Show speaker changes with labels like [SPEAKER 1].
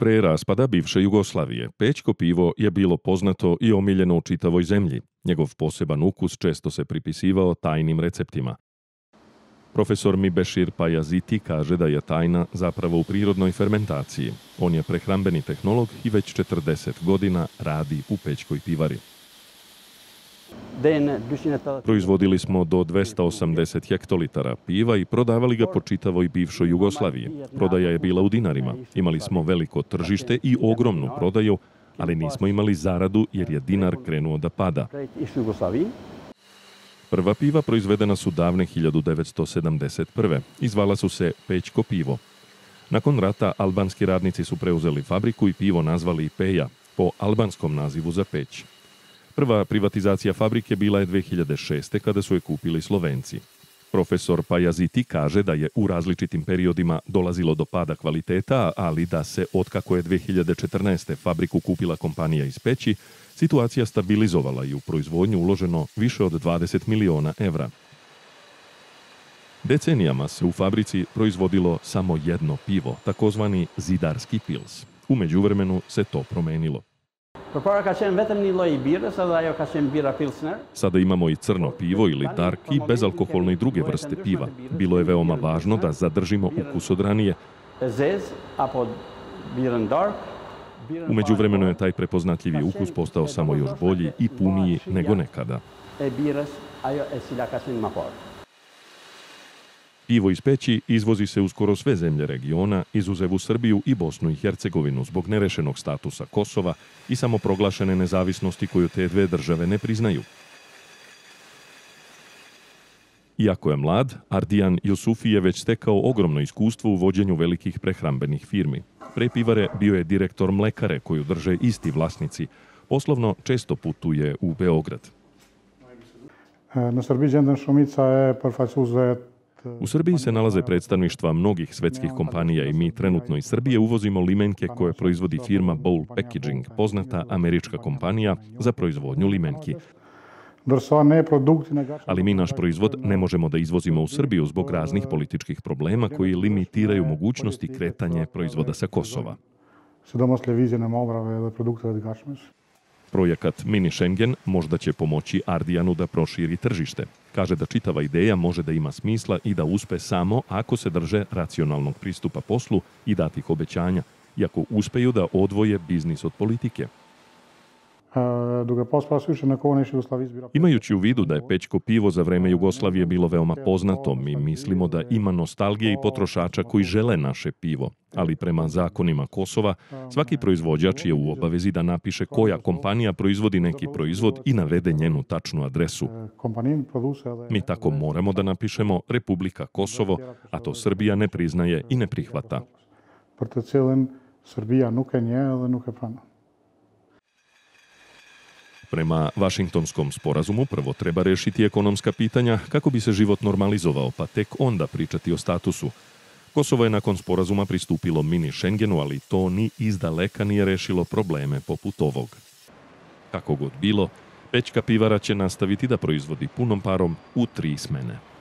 [SPEAKER 1] Pre raspada bivše Jugoslavije, Pećko pivo je bilo poznato i omiljeno u čitavoj zemlji. Njegov poseban ukus često se pripisivao tajnim receptima. Profesor Mibešir Pajaziti kaže da je tajna zapravo u prirodnoj fermentaciji. On je prehrambeni tehnolog i već 40 godina radi u Pećkoj pivari. Proizvodili smo do 280 hektolitara piva i prodavali ga po čitavoj bivšoj Jugoslaviji. Prodaja je bila u dinarima. Imali smo veliko tržište i ogromnu prodaju, ali nismo imali zaradu jer je dinar krenuo da pada. Prva piva proizvedena su davne 1971. i zvala su se Pećko pivo. Nakon rata albanski radnici su preuzeli fabriku i pivo nazvali Peja, po albanskom nazivu za peć. Prva privatizacija fabrike bila je 2006. kada su je kupili Slovenci. Profesor Pajaziti kaže da je u različitim periodima dolazilo do pada kvaliteta, ali da se, otkako je 2014. fabriku kupila kompanija iz Peći, situacija stabilizovala i u proizvodnju uloženo više od 20 miliona evra. Decenijama se u fabrici proizvodilo samo jedno pivo, takozvani zidarski pils. U međuvremenu se to promenilo. Sada imamo i crno pivo ili dark i bezalkoholno i druge vrste piva. Bilo je veoma važno da zadržimo ukus od ranije. U međuvremenu je taj prepoznatljivi ukus postao samo još bolji i puniji nego nekada. Pivo iz Peći izvozi se u skoro sve zemlje regiona, izuzev u Srbiju i Bosnu i Hercegovinu zbog nerešenog statusa Kosova i samoproglašene nezavisnosti koju te dve države ne priznaju. Iako je mlad, Ardijan Jusufi je već stekao ogromno iskustvo u vođenju velikih prehrambenih firmi. Pre pivare bio je direktor mlekare koju drže isti vlasnici. Poslovno često putuje u Beograd. U Srbiji se nalaze predstavništva mnogih svetskih kompanija i mi trenutno iz Srbije uvozimo limenke koje proizvodi firma Bowl Packaging, poznata američka kompanija za proizvodnju limenki. Ali mi naš proizvod ne možemo da izvozimo u Srbiju zbog raznih političkih problema koji limitiraju mogućnosti kretanja proizvoda sa Kosova. Projekat Mini Schengen možda će pomoći Ardijanu da proširi tržište. Kaže da čitava ideja može da ima smisla i da uspe samo ako se drže racionalnog pristupa poslu i datih obećanja, i ako uspeju da odvoje biznis od politike. Imajući u vidu da je Pećko pivo za vreme Jugoslavije bilo veoma poznato, mi mislimo da ima nostalgije i potrošača koji žele naše pivo. Ali prema zakonima Kosova, svaki proizvođač je u obavezi da napiše koja kompanija proizvodi neki proizvod i navede njenu tačnu adresu. Mi tako moramo da napišemo Republika Kosovo, a to Srbija ne priznaje i ne prihvata. Prema Vašingtonskom sporazumu prvo treba rešiti ekonomska pitanja kako bi se život normalizovao, pa tek onda pričati o statusu. Kosovo je nakon sporazuma pristupilo mini Schengenu, ali to ni izdaleka nije rešilo probleme poput ovog. Kako god bilo, Pećka pivara će nastaviti da proizvodi punom parom u 3 smene.